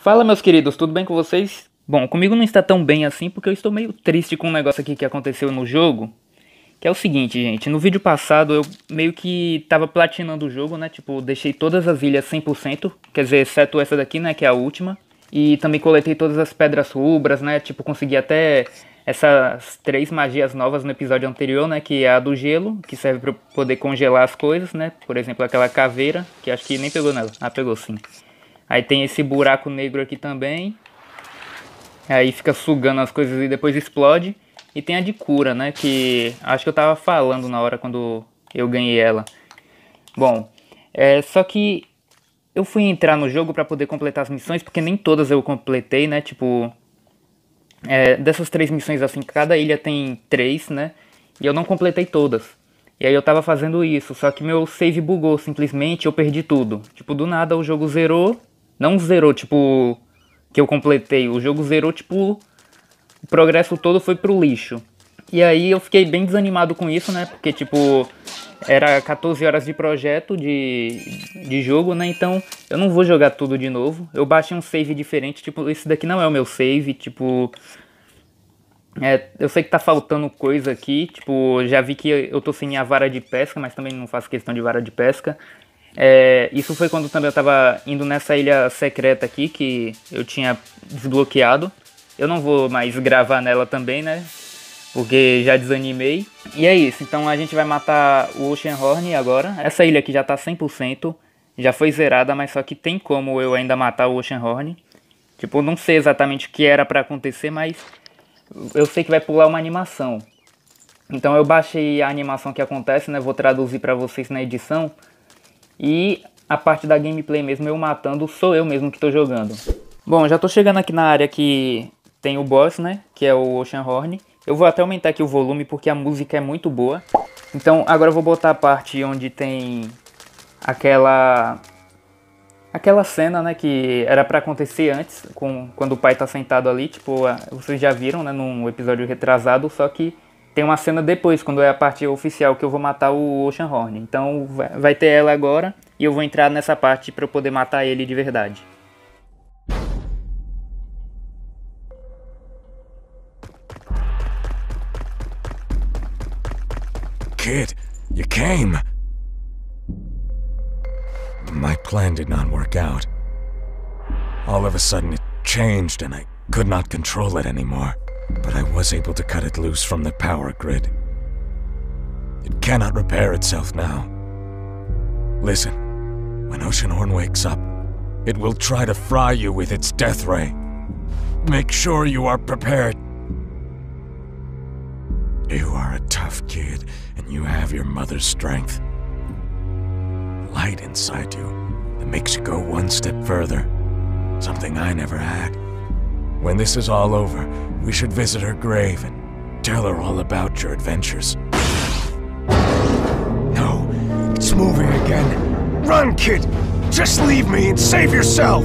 Fala, meus queridos, tudo bem com vocês? Bom, comigo não está tão bem assim porque eu estou meio triste com um negócio aqui que aconteceu no jogo. Que é o seguinte, gente, no vídeo passado eu meio que tava platinando o jogo, né? Tipo, deixei todas as ilhas 100%, quer dizer, exceto essa daqui, né, que é a última. E também coletei todas as pedras rubras, né? Tipo, consegui até essas 3 magias novas no episódio anterior, né? Que é a do gelo, que serve pra eu poder congelar as coisas, né? Por exemplo, aquela caveira, que acho que nem pegou nela. Ah, pegou sim. Aí tem esse buraco negro aqui também. Aí fica sugando as coisas e depois explode. E tem a de cura, né? Que acho que eu tava falando na hora quando eu ganhei ela. Bom, só que eu fui entrar no jogo pra poder completar as missões, porque nem todas eu completei, né? Tipo, dessas 3 missões assim, cada ilha tem 3, né? E eu não completei todas. E aí eu tava fazendo isso, só que meu save bugou simplesmente, eu perdi tudo. Tipo, do nada o jogo zerou. Não zerou, tipo, que eu completei. O jogo zerou, tipo, o progresso todo foi pro lixo. E aí eu fiquei bem desanimado com isso, né? Porque, tipo, era 14 horas de projeto de jogo, né? Então eu não vou jogar tudo de novo. Eu baixei um save diferente, tipo, esse daqui não é o meu save, tipo... eu sei que tá faltando coisa aqui, tipo, já vi que eu tô sem a vara de pesca, mas também não faço questão de vara de pesca. Isso foi quando também eu tava indo nessa ilha secreta aqui, que eu tinha desbloqueado. Eu não vou mais gravar nela também, né? Porque já desanimei. E é isso, então a gente vai matar o Oceanhorn agora. Essa ilha aqui já tá 100%, já foi zerada, mas só que tem como eu ainda matar o Oceanhorn. Tipo, não sei exatamente o que era pra acontecer, mas eu sei que vai pular uma animação. Então eu baixei a animação que acontece, né? Vou traduzir pra vocês na edição. E a parte da gameplay mesmo, eu matando, sou eu mesmo que tô jogando. Bom, já tô chegando aqui na área que tem o boss, né? Que é o Oceanhorn. Eu vou até aumentar aqui o volume porque a música é muito boa. Então agora eu vou botar a parte onde tem aquela cena, né? Que era pra acontecer antes, quando o pai tá sentado ali. Tipo, vocês já viram, né? Num episódio retrasado, só que... tem uma cena depois, quando é a parte oficial que eu vou matar o Oceanhorn. Então vai ter ela agora e eu vou entrar nessa parte pra eu poder matar ele de verdade. Kid, you came. My plan did not work out. All of a sudden it changed and I could not control it anymore. But I was able to cut it loose from the power grid. It cannot repair itself now. Listen, when Oceanhorn wakes up, it will try to fry you with its death ray. Make sure you are prepared. You are a tough kid, and you have your mother's strength. Light inside you that makes you go one step further. Something I never had. When this is all over, we should visit her grave and tell her all about your adventures. No, it's moving again. Run, kid! Just leave me and save yourself!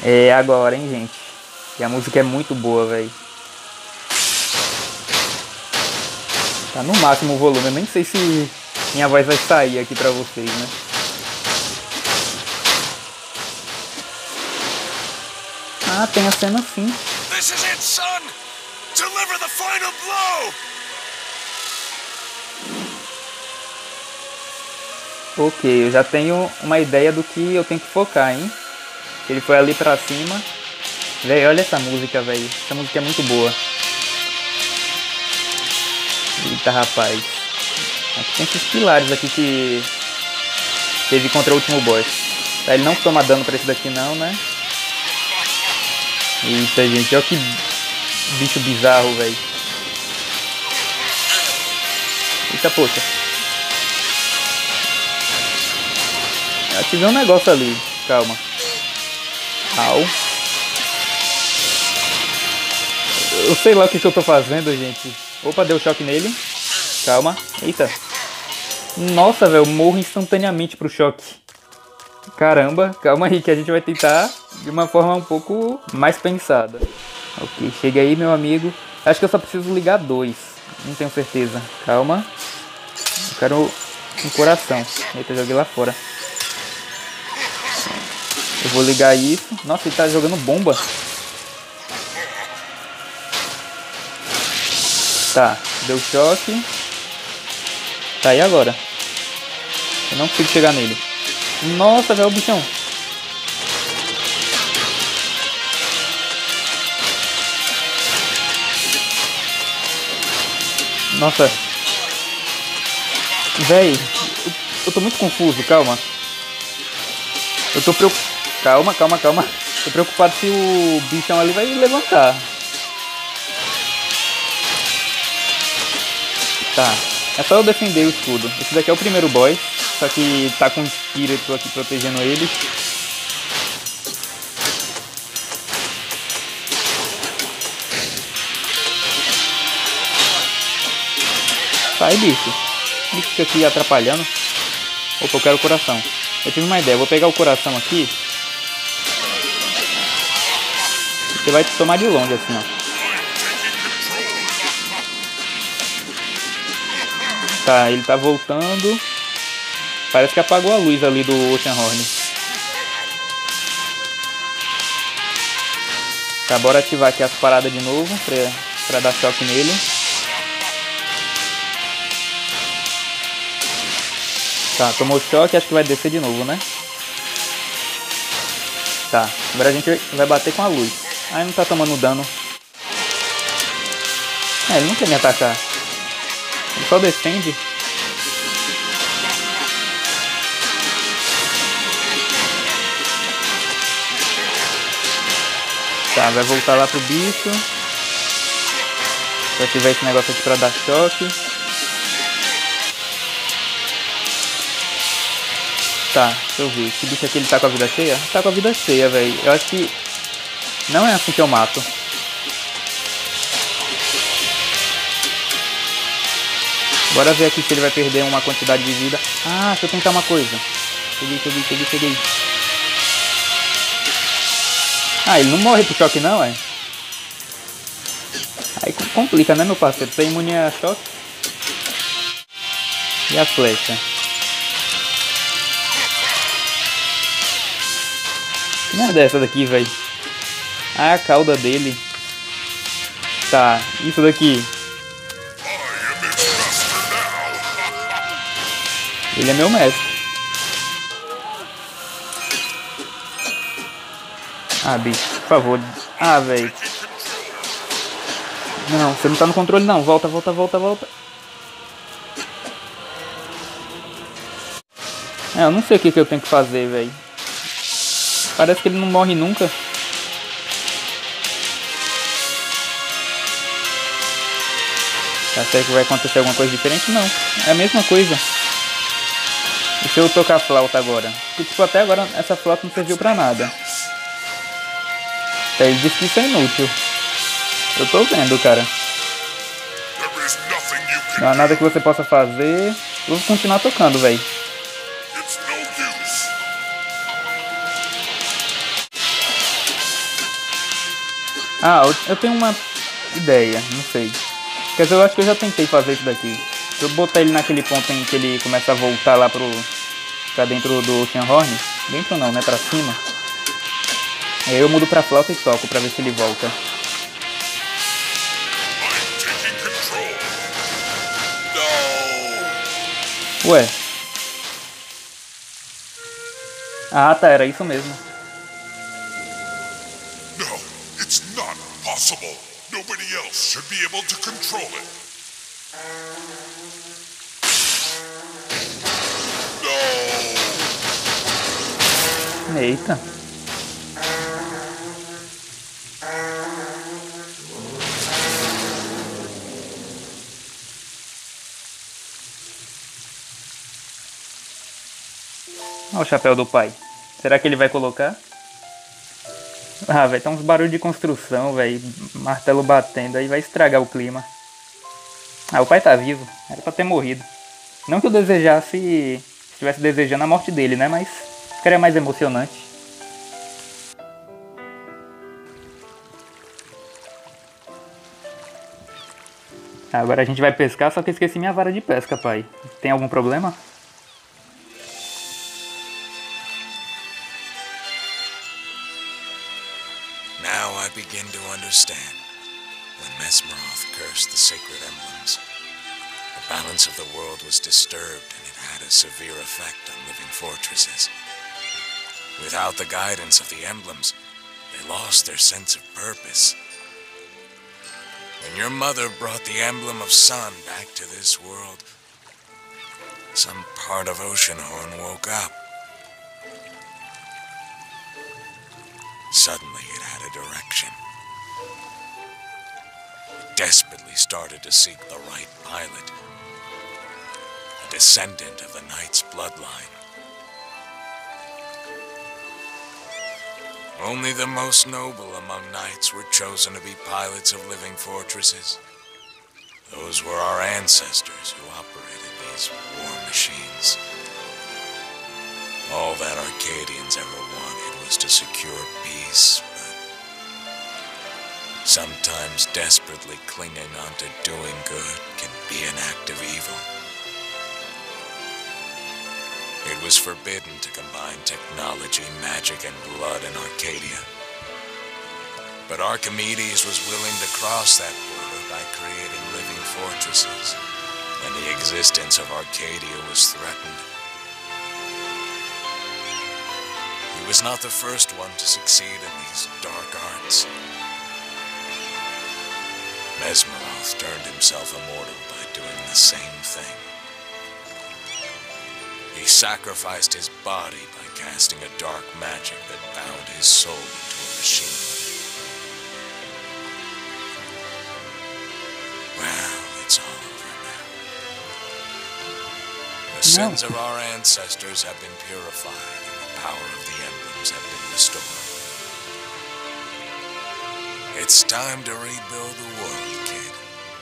É agora, hein, gente. E a música é muito boa, velho. Tá no máximo o volume. Eu nem sei se minha voz vai sair aqui pra vocês, né? Ah, tem a cena sim. This is it, son! Deliver the final blow! Ok, eu já tenho uma ideia do que eu tenho que focar, hein? Ele foi ali pra cima. Véi, olha essa música, velho. Essa música é muito boa. Eita, rapaz. Aqui tem esses pilares aqui que teve contra o último boss. Tá, ele não toma dano pra esse daqui não, né? Eita, gente. Olha que bicho bizarro, velho. Eita, poxa. Eu ativei um negócio ali. Calma. Au. Eu sei lá o que eu tô fazendo, gente. Opa, deu choque nele. Calma. Eita. Nossa, velho. Eu morro instantaneamente pro choque. Caramba. Calma aí que a gente vai tentar de uma forma um pouco mais pensada. Ok, chega aí, meu amigo. Acho que eu só preciso ligar 2. Não tenho certeza. Calma. Eu quero um coração. Eita, joguei lá fora. Eu vou ligar isso. Nossa, ele tá jogando bomba. Tá, deu choque. Tá, e agora? Eu não consigo chegar nele. Nossa, velho, o bichão. Nossa. Véi, eu tô muito confuso, calma. Eu tô preocupado. Calma. Tô preocupado se o bichão ali vai levantar. Tá, é só eu defender o escudo. Esse daqui é o primeiro boss, só que tá com um espírito aqui protegendo ele. Sai, bicho. Bicho fica aqui atrapalhando. Opa, eu quero o coração. Eu tive uma ideia, eu vou pegar o coração aqui. Você vai tomar de longe assim, ó. Tá, ele tá voltando. Parece que apagou a luz ali do Oceanhorn. Tá, bora ativar aqui as paradas de novo pra dar choque nele. Tá, tomou choque, acho que vai descer de novo, né? Tá, agora a gente vai bater com a luz. Ah, ele não tá tomando dano. É, ele não quer me atacar. Ele só defende. Tá, vai voltar lá pro bicho. Vou ativar esse negócio aqui pra dar choque. Tá, deixa eu ver. Esse bicho aqui ele tá com a vida cheia? Tá com a vida cheia, velho. Eu acho que não é assim que eu mato. Bora ver aqui se ele vai perder uma quantidade de vida. Ah, deixa eu tentar uma coisa. Peguei. Ah, ele não morre pro choque não, é? Aí complica, né, meu parceiro? Você é imune a choque. E a flecha? Que merda é essa daqui, velho? Ah, a cauda dele. Tá, isso daqui. Ele é meu mestre. Ah, bicho, por favor. Ah, velho. Não, você não tá no controle não. Volta. É, eu não sei o que eu tenho que fazer, velho. Parece que ele não morre nunca. Tá certo que vai acontecer alguma coisa diferente? Não. É a mesma coisa. E se eu tocar a flauta agora? Porque, tipo, até agora essa flauta não serviu pra nada. Ele disse que isso é inútil. Eu tô vendo, cara. Não há nada que você possa fazer. Eu vou continuar tocando, velho. Ah, eu tenho uma ideia, não sei. Quer dizer, eu acho que eu já tentei fazer isso daqui. Se eu botar ele naquele ponto em que ele começa a voltar lá pra dentro do Oceanhorn. Dentro não, né? Pra cima. Aí eu mudo pra flauta e toco pra ver se ele volta. Ué. Ah, tá, era isso mesmo. No, it's not possible. Nobody else should be able to control it. No! Eita. Olha o chapéu do pai. Será que ele vai colocar? Ah, vai ter uns barulhos de construção, velho. Martelo batendo aí vai estragar o clima. Ah, o pai tá vivo. Era pra ter morrido. Não que eu desejasse... Estivesse desejando a morte dele, né? Mas ficaria mais emocionante. Agora a gente vai pescar, só que eu esqueci minha vara de pesca, pai. Tem algum problema? Now I begin to understand. When Mesmeroth cursed the sacred emblems, the balance of the world was disturbed and it had a severe effect on living fortresses. Without the guidance of the emblems, they lost their sense of purpose. When your mother brought the emblem of sun back to this world, some part of Oceanhorn woke up. Suddenly it had a direction. It desperately started to seek the right pilot, a descendant of the Knight's bloodline. Only the most noble among knights were chosen to be pilots of living fortresses. Those were our ancestors who operated these war machines. All that Arcadians ever wanted was to secure peace, but sometimes desperately clinging on to doing good can be an act of evil. It was forbidden to combine technology, magic, and blood in Arcadia. But Archimedes was willing to cross that border by creating living fortresses, and the existence of Arcadia was threatened. He was not the first one to succeed in these dark arts. Mesmeroth turned himself immortal by doing the same thing. He sacrificed his body by casting a dark magic that bound his soul into a machine. Well, it's all over now. The sins of our ancestors have been purified, and the power of the emblems have been restored. It's time to rebuild the world, kid.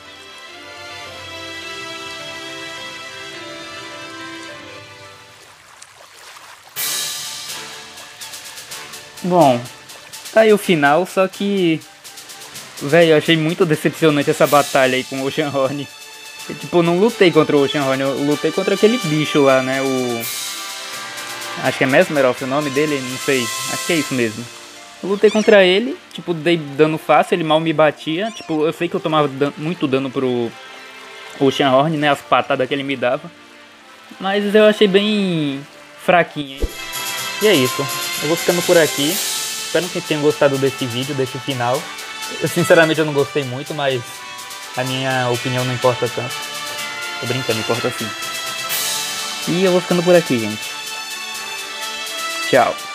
Bom, tá aí o final, só que... Velho, eu achei muito decepcionante essa batalha aí com o Oceanhorn. Eu, tipo, eu não lutei contra o Oceanhorn, eu lutei contra aquele bicho lá, né, o... Acho que é Mesmeroth o nome dele, não sei, acho que é isso mesmo. Eu lutei contra ele, tipo, dei dano fácil, ele mal me batia. Tipo, eu sei que eu tomava muito dano pro Oceanhorn, né, as patadas que ele me dava. Mas eu achei bem fraquinho, hein. E é isso, eu vou ficando por aqui. Espero que tenham gostado desse vídeo, desse final. Sinceramente eu não gostei muito, mas a minha opinião não importa tanto. Tô brincando, importa sim. E eu vou ficando por aqui, gente. Tchau.